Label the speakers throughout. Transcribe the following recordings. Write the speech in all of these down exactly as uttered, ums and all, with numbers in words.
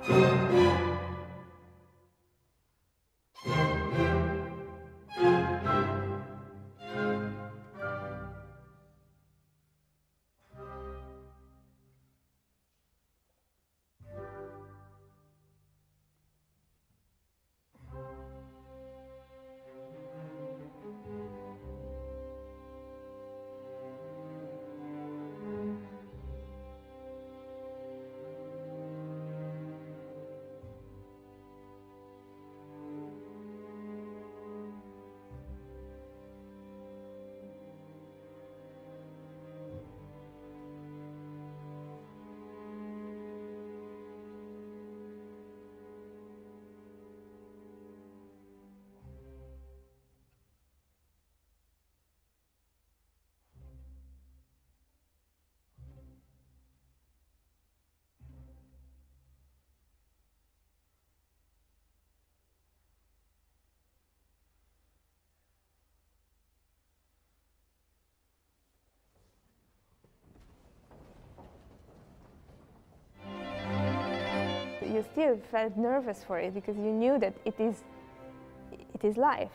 Speaker 1: You still felt nervous for it because you knew that it is, it is live.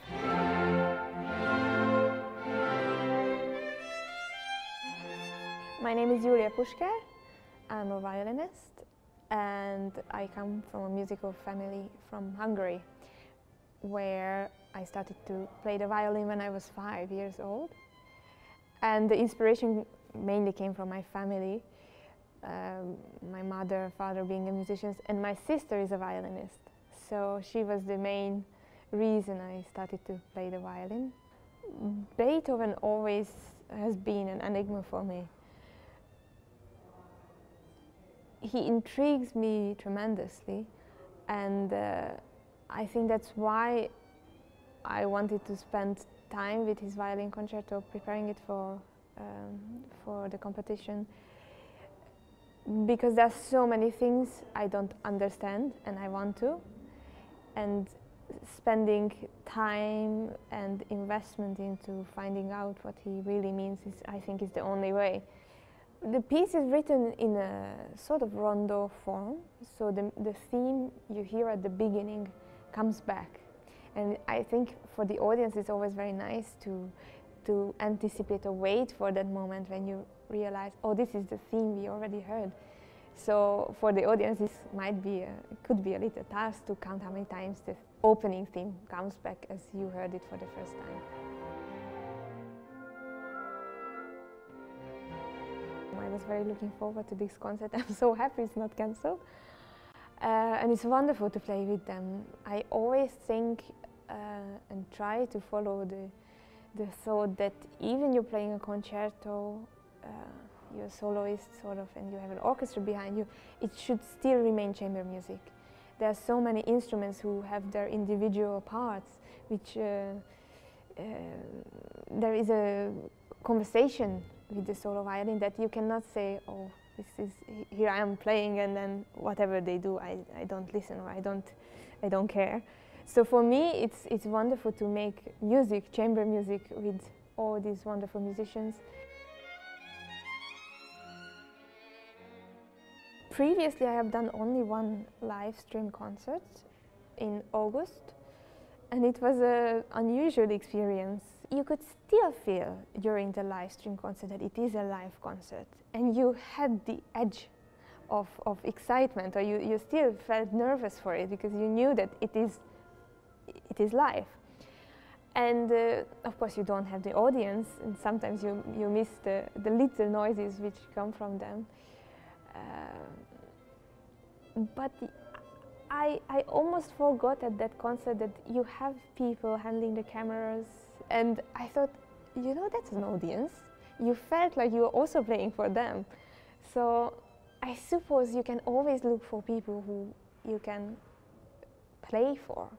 Speaker 1: My name is Jùlia Pusker. I'm a violinist and I come from a musical family from Hungary, where I started to play the violin when I was five years old. And the inspiration mainly came from my family. Um, my mother, father being musicians, and my sister is a violinist. So she was the main reason I started to play the violin. Beethoven always has been an enigma for me. He intrigues me tremendously, and uh, I think that's why I wanted to spend time with his violin concerto, preparing it for, um, for the competition. Because there's so many things I don't understand and I want to, and spending time and investment into finding out what he really means is, I think, is the only way. The piece is written in a sort of rondo form, so the, the theme you hear at the beginning comes back. And I think for the audience it's always very nice to, to anticipate or wait for that moment when you realize, oh, this is the theme we already heard. So for the audience, this might be, a, it could be a little task to count how many times the opening theme comes back as you heard it for the first time. I was very looking forward to this concert. I'm so happy it's not cancelled. Uh, and it's wonderful to play with them. I always think uh, and try to follow the, the thought that even you're playing a concerto, uh, you're a soloist sort of, and you have an orchestra behind you, it should still remain chamber music. There are so many instruments who have their individual parts, which uh, uh, there is a conversation with the solo violin that you cannot say, oh, this is, here I am playing and then whatever they do, I, I don't listen or I don't, I don't care. So for me, it's, it's wonderful to make music, chamber music, with all these wonderful musicians. Previously, I have done only one live stream concert in August, and it was an unusual experience. You could still feel during the live stream concert that it is a live concert, and you had the edge of, of excitement, or you, you still felt nervous for it because you knew that it is, it is live. And uh, of course you don't have the audience, and sometimes you, you miss the, the little noises which come from them. Uh, but I, I almost forgot at that concert that you have people handling the cameras, and I thought, you know, that's an audience. You felt like you were also playing for them. So I suppose you can always look for people who you can play for.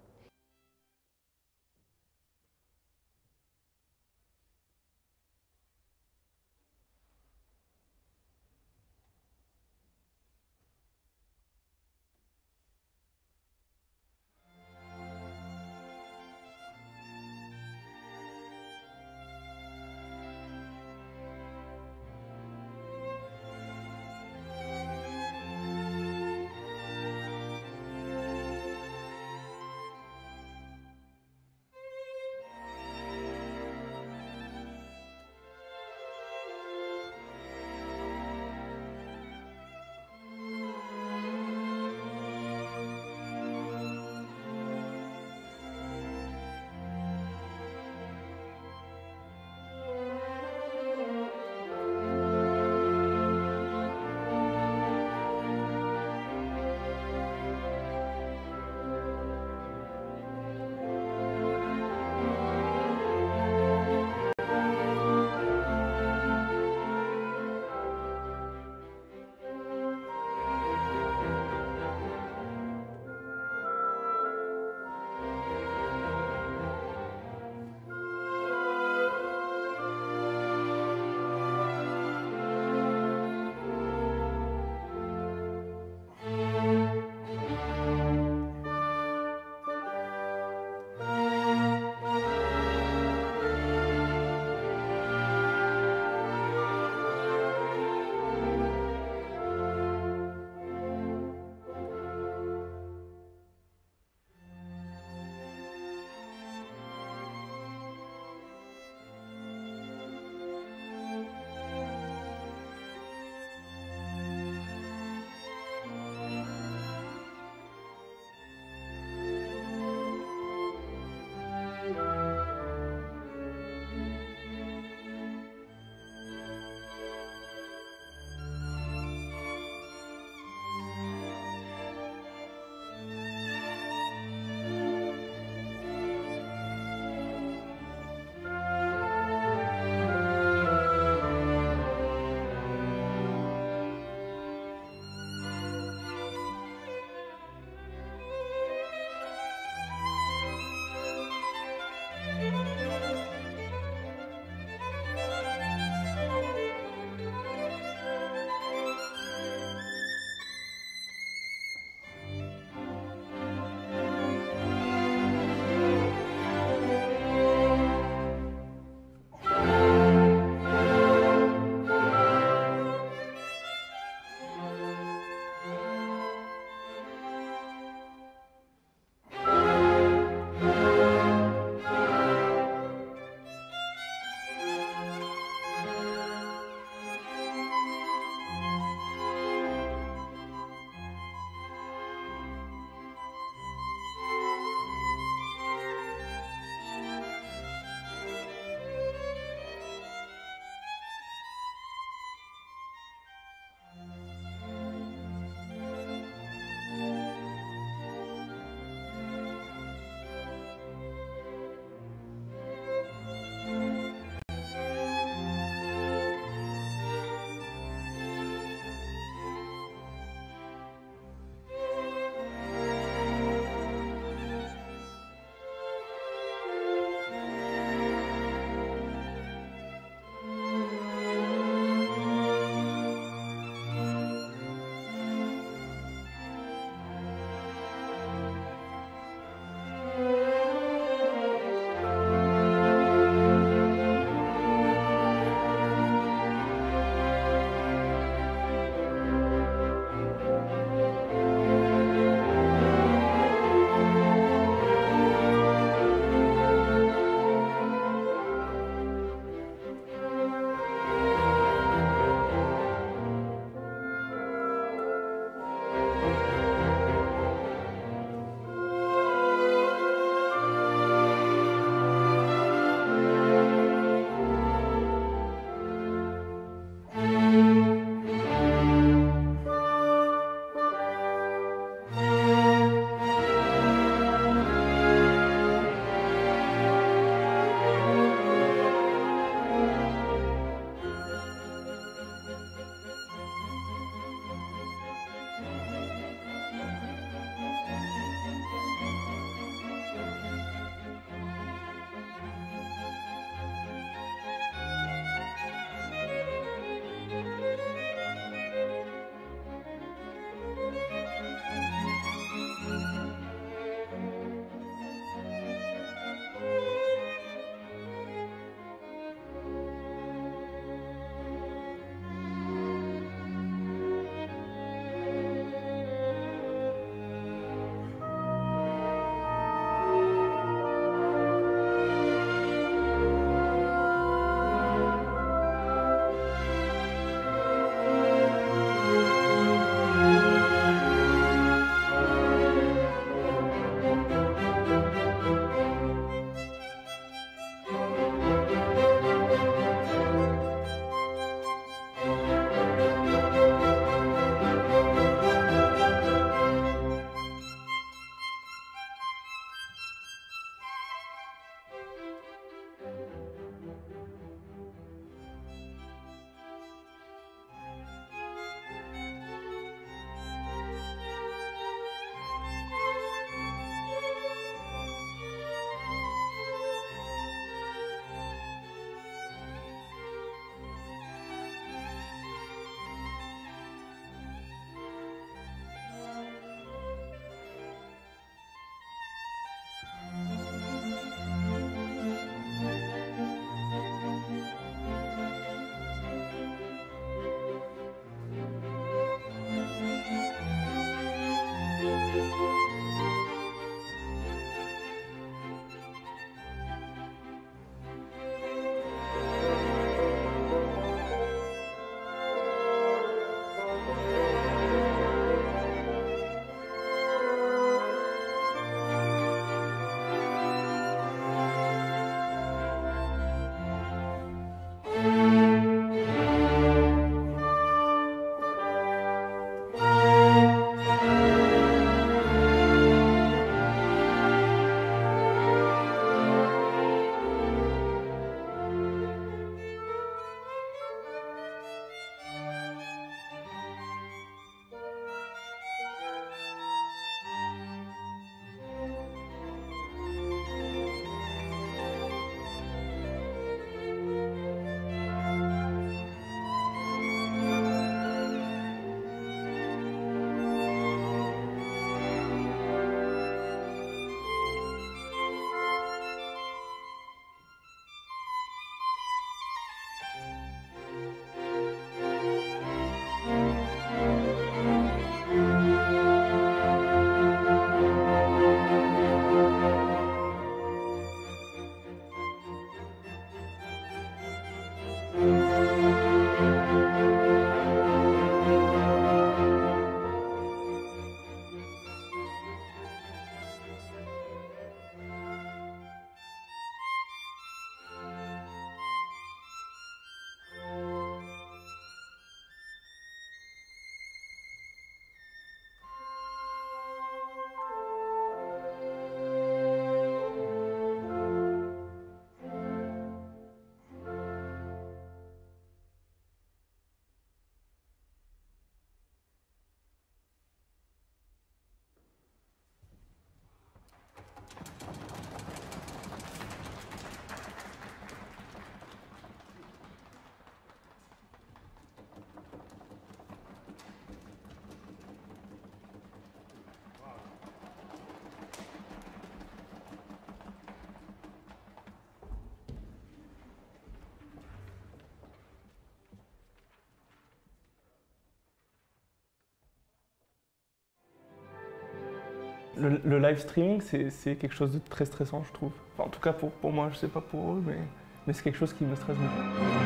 Speaker 2: Le, le live streaming, c'est quelque chose de très stressant, je trouve. Enfin, en tout cas, pour, pour moi, je sais pas pour eux, mais, mais c'est quelque chose qui me stresse beaucoup.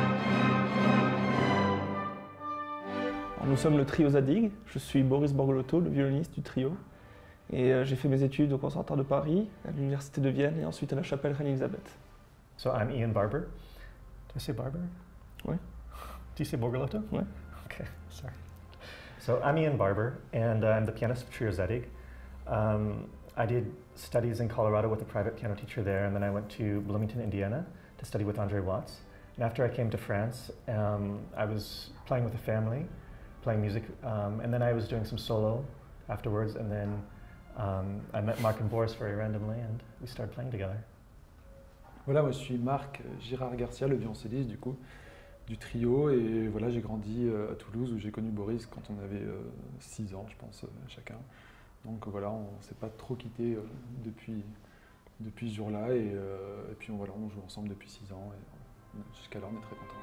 Speaker 2: Alors, nous sommes le trio Zadig. Je suis Boris Borgolotto, le violoniste du trio. Et euh, j'ai fait mes études au Conservatoire de Paris, à l'Université de Vienne et ensuite à la Chapelle Reine-Elisabeth.
Speaker 3: So I'm Ian Barber. Do I say Barber?
Speaker 2: Oui.
Speaker 3: Do you say Borgolotto?
Speaker 2: Oui.
Speaker 3: Okay, sorry. So I'm Ian Barber, and uh, I'm the pianist of Trio Zadig. Um, I did studies in Colorado with a private piano teacher there, and then I went to Bloomington, Indiana to study with Andre Watts. And after I came to France, um, I was playing with a family, playing music, um, and then I was doing some solo afterwards, and then um, I met Marc and Boris very randomly, and we started playing together.
Speaker 4: Voilà, moi je suis Marc Girard Garcia, le violoncelliste du coup, du trio, et voilà, j'ai grandi à Toulouse où j'ai connu Boris quand on avait six ans, je pense, chacun. Donc voilà, on ne s'est pas trop quitté depuis, depuis ce jour-là, et, euh, et puis on, voilà, on joue ensemble depuis six ans, et jusqu'à là on est très contents.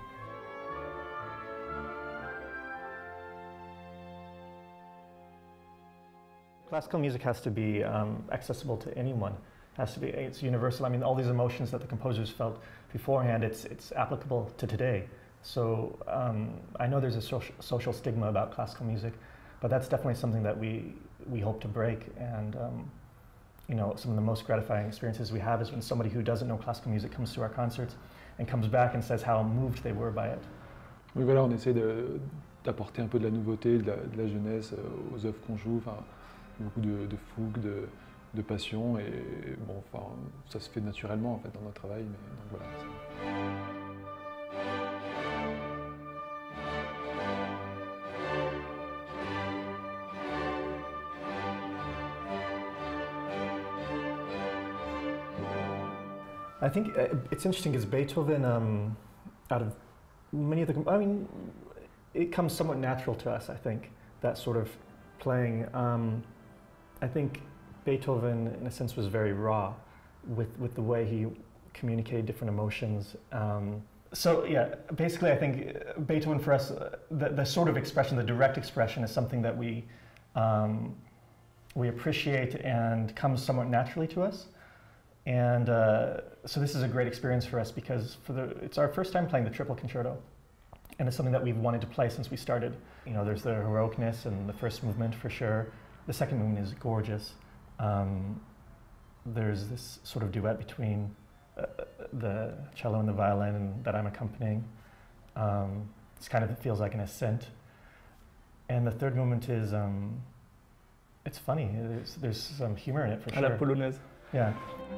Speaker 3: Classical music has to be um, accessible to anyone. It has to be, it's universal. I mean, all these emotions that the composers felt beforehand, it's, it's applicable to today. So um, I know there's a social, social stigma about classical music, but that's definitely something that we, we hope to break. And um, you know, some of the most gratifying experiences we have is when somebody who doesn't know classical music comes to our concerts and comes back and says how moved they were by it.
Speaker 4: Oui, voilà, on essaie d'apporter un peu de la nouveauté, de la, de la jeunesse aux œuvres qu'on joue. Enfin, beaucoup de, de fougue, de, de passion, et bon, enfin, ça se fait naturellement en fait dans notre travail, mais donc voilà.
Speaker 3: I think it's interesting because Beethoven, um, out of many of the, I mean, it comes somewhat natural to us, I think, that sort of playing. Um, I think Beethoven, in a sense, was very raw with, with the way he communicated different emotions. Um, so yeah, basically I think Beethoven for us, uh, the, the sort of expression, the direct expression is something that we, um, we appreciate and comes somewhat naturally to us. And uh, so this is a great experience for us because for the, it's our first time playing the Triple Concerto. And it's something that we've wanted to play since we started. You know, there's the heroicness in the first movement for sure. The second movement is gorgeous. Um, there's this sort of duet between uh, the cello and the violin and that I'm accompanying. Um, it's kind of, it feels like an ascent. And the third movement is, um, it's funny. There's, there's some humor in it for sure.
Speaker 2: À la polonaise.
Speaker 3: Yeah.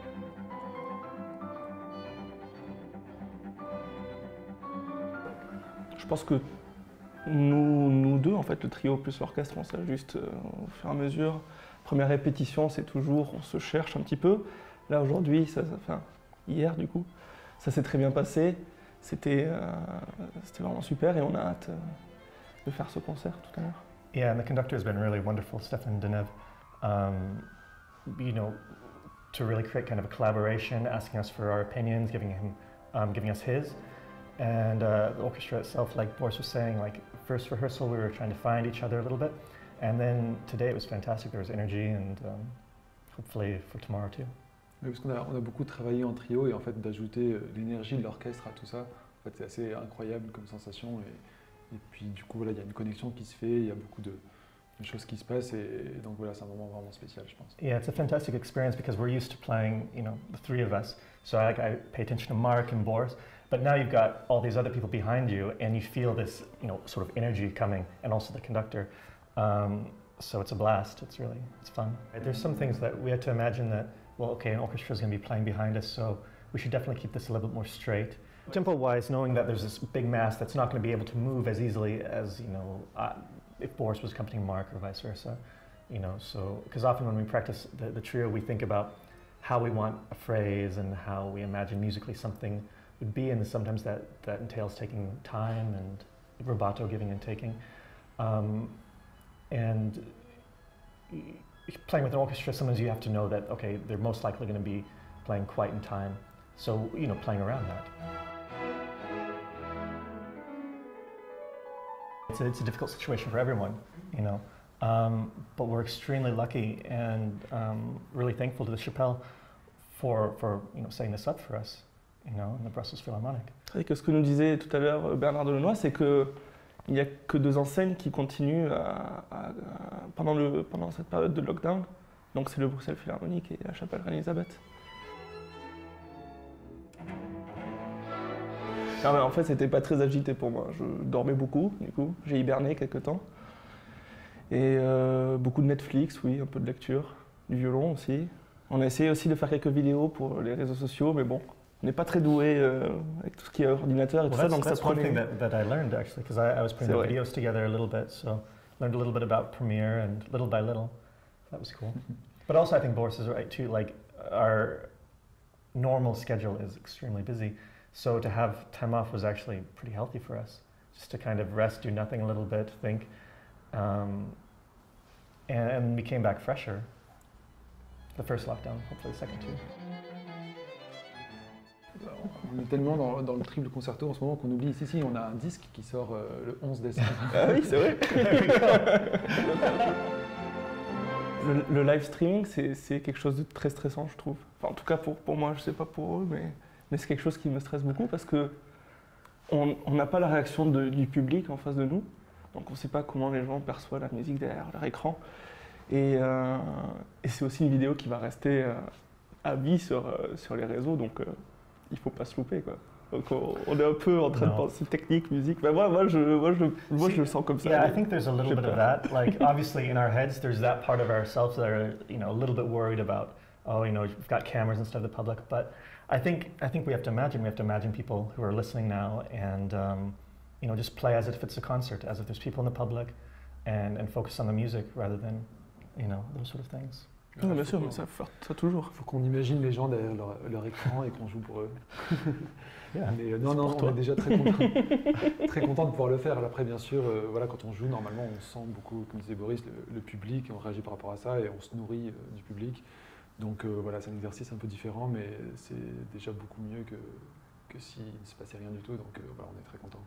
Speaker 2: Je pense que nous, nous deux, en fait, le trio plus l'orchestre, on s'ajuste euh, au fur et à mesure. Première répétition, c'est toujours, on se cherche un petit peu. Là, aujourd'hui, ça, ça, enfin, hier, du coup, ça s'est très bien passé. C'était euh, c'était vraiment super et on a hâte euh, de faire ce concert tout à l'heure.
Speaker 3: Yeah, and the conductor has been really wonderful, Stéphane Denève. Um, you know, to really create kind of a collaboration, asking us for our opinions, giving him, um, giving us his. And uh, the orchestra itself, like Boris was saying, like first rehearsal we were trying to find each other a little bit, and then today it was fantastic. There was energy, and um, hopefully for tomorrow too.
Speaker 4: Oui, parce qu'on a, on a beaucoup travaillé en trio et en fait d'ajouter l'énergie de l'orchestre à tout ça, en fait c'est assez incroyable comme sensation. Et, et puis du coup voilà, il y a une connexion qui se fait, il y a beaucoup de, de choses qui se passent et, et donc voilà, c'est un moment vraiment spécial, je pense.
Speaker 3: Yeah, it's a fantastic experience because we're used to playing, you know, the three of us. So I, I pay attention to Marc and Boris. But now you've got all these other people behind you, and you feel this, you know, sort of energy coming, and also the conductor. Um, so it's a blast. It's really, it's fun. There's some things that we had to imagine that, well, okay, an orchestra is going to be playing behind us, so we should definitely keep this a little bit more straight. Tempo-wise, knowing that there's this big mass that's not going to be able to move as easily as, you know, uh, if Boris was accompanying Marc or vice versa, you know. So, because often when we practice the, the trio, we think about how we want a phrase and how we imagine musically something would be, and sometimes that, that entails taking time and rubato, giving and taking. Um, and playing with an orchestra, sometimes you have to know that, okay, they're most likely going to be playing quite in time. So, you know, playing around that. It's a, it's a difficult situation for everyone, you know. Um, but we're extremely lucky and um, really thankful to the Chapelle for, for you know, setting this up for us, you know, in the Brussels Philharmonic.
Speaker 2: Et que ce que nous disait tout à l'heure Bernard Delanoy, c'est que il n'y a que deux enseignes qui continuent à, à, à, pendant, le, pendant cette période de lockdown. Donc c'est le Bruxelles Philharmonic et la Chapelle Reine-Elisabeth. Non, mais en fait, c'était pas très agité pour moi. Je dormais beaucoup, du coup. J'ai hiberné quelques temps. Et euh, beaucoup de Netflix, oui, un peu de lecture, du violon aussi. On a essayé aussi de faire quelques vidéos pour les réseaux sociaux, mais bon, on n'est pas très doué euh, avec tout ce qui est ordinateur et tout
Speaker 3: Well,
Speaker 2: ça,
Speaker 3: that's,
Speaker 2: donc
Speaker 3: that's
Speaker 2: ça
Speaker 3: one
Speaker 2: prenait...
Speaker 3: thing that, that I learned actually, because I, I was putting the
Speaker 2: vrai.
Speaker 3: videos together a little bit, so learned a little bit about Premiere and little by little. That was cool. But also I think Boris is right too, like our normal schedule is extremely busy, so to have time off was actually pretty healthy for us, just to kind of rest, do nothing a little bit, think, um, and, and we came back fresher. The first lockdown, hopefully the second too.
Speaker 4: On est tellement dans, dans le triple concerto en ce moment qu'on oublie, si, si, on a un disque qui sort euh, le onze décembre.
Speaker 2: Ah oui, c'est vrai. le, le live streaming, c'est quelque chose de très stressant, je trouve. Enfin, en tout cas, pour, pour moi, je sais pas pour eux, mais, mais c'est quelque chose qui me stresse beaucoup parce que on n'a pas la réaction de, du public en face de nous. Donc on ne sait pas comment les gens perçoivent la musique derrière leur écran. Et, euh, et c'est aussi une vidéo qui va rester euh, à vie sur, euh, sur les réseaux, donc euh, il ne faut pas se louper, quoi. Donc on, on est un peu en train no. de penser technique, musique. Ben moi, moi, je, moi, je, moi
Speaker 3: See,
Speaker 2: je le sens comme ça.
Speaker 3: Yeah, I think there's a little bit of that. Like obviously in our heads, there's that part of ourselves that are, you know, a little bit worried about. Oh, you know, we've got cameras instead of the public. But I think I think we have to imagine. We have to imagine people who are listening now, and um, you know, just play as if it's a concert, as if there's people in the public, and and focus on the music rather than, you know, those sort of things.
Speaker 2: Non, bien sûr, mais ça, ça toujours.
Speaker 4: Il faut qu'on imagine les gens derrière leur, leur écran et qu'on joue pour eux.
Speaker 3: Yeah,
Speaker 4: mais euh, non, non, on est déjà très content, très content de pouvoir le faire. Après, bien sûr, euh, voilà, quand on joue, normalement, on sent beaucoup, comme disait Boris, le, le public, on réagit par rapport à ça et on se nourrit euh, du public. Donc euh, voilà, c'est un exercice un peu différent, mais c'est déjà beaucoup mieux que, que s'il ne se passait rien du tout. Donc euh, voilà, on est très content.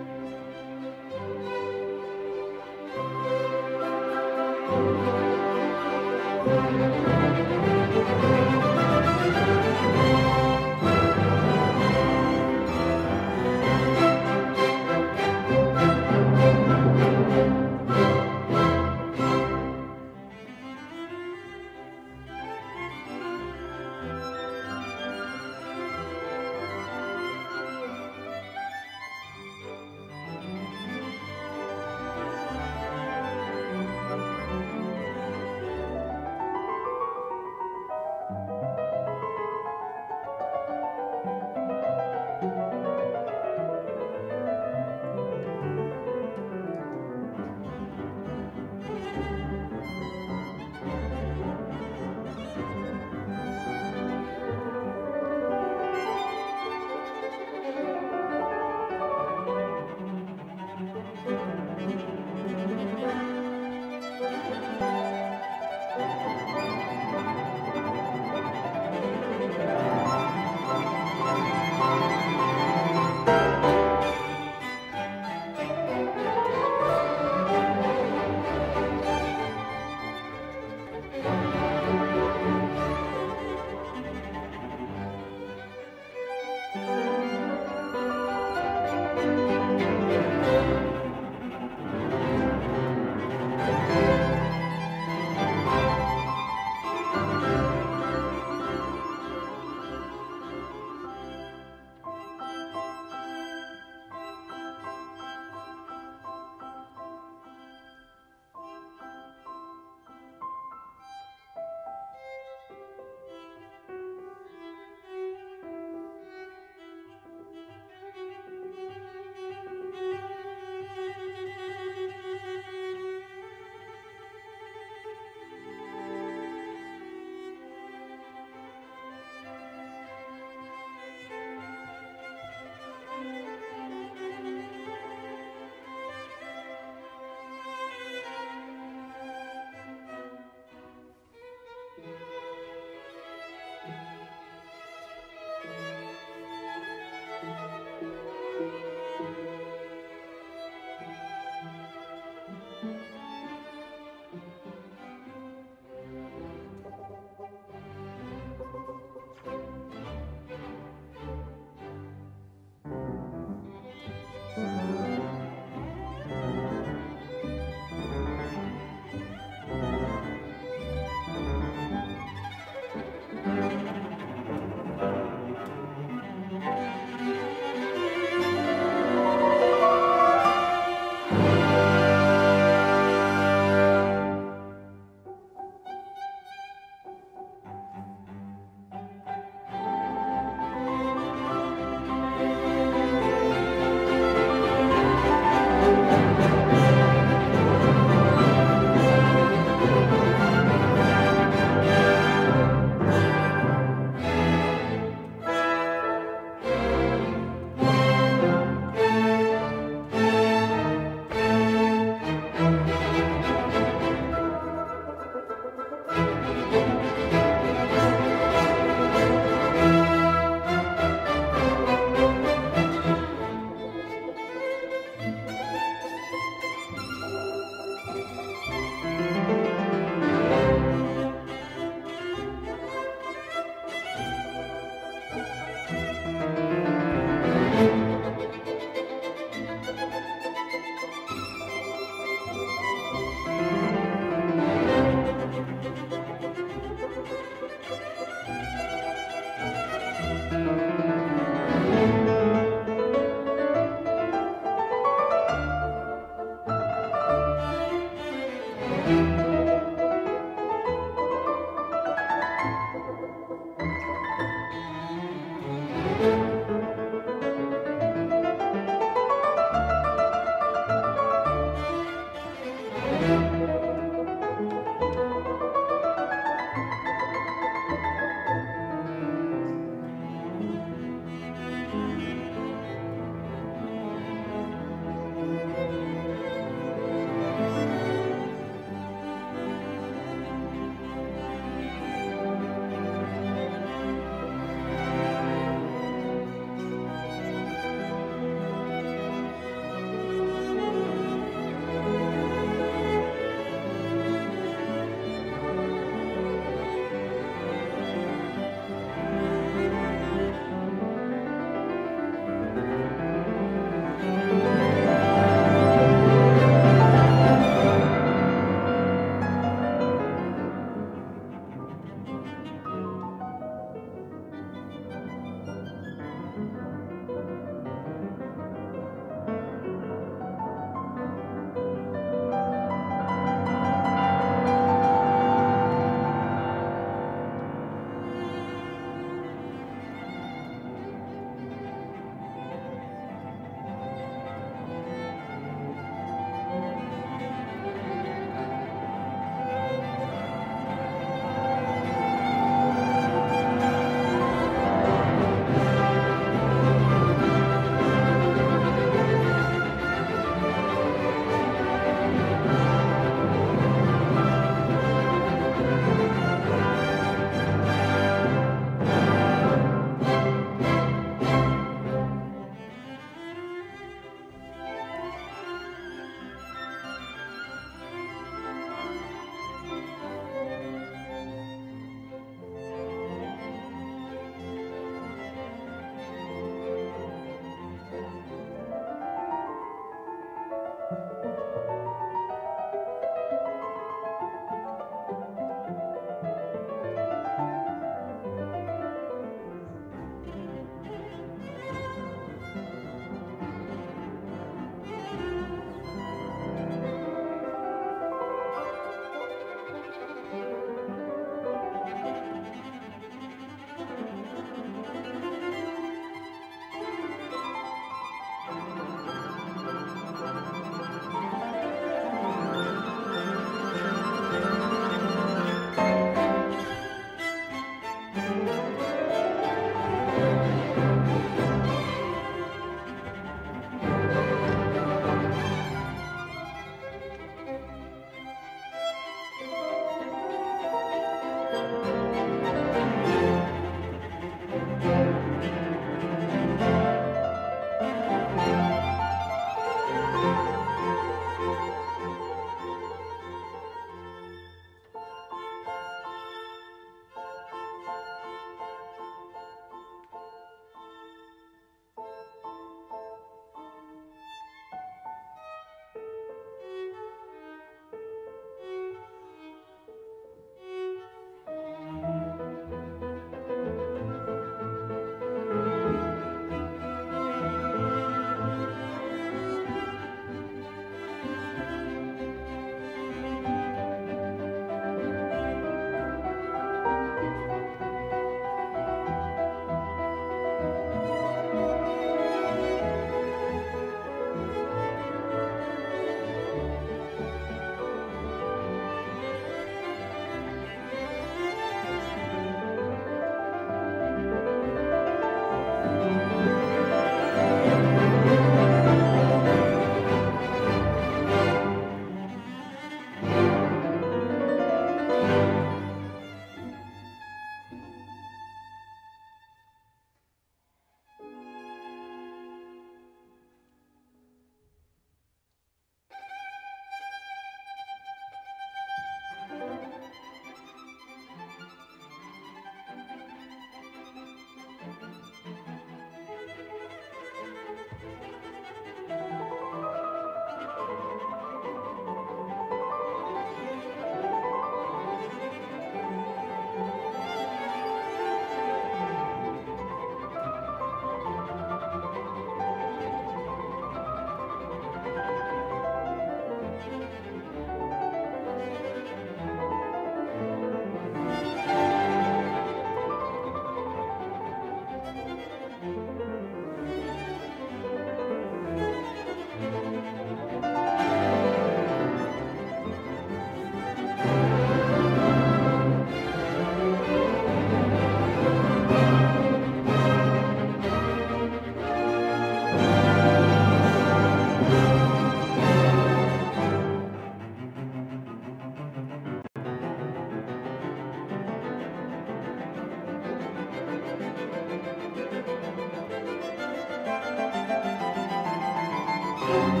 Speaker 3: Thank you.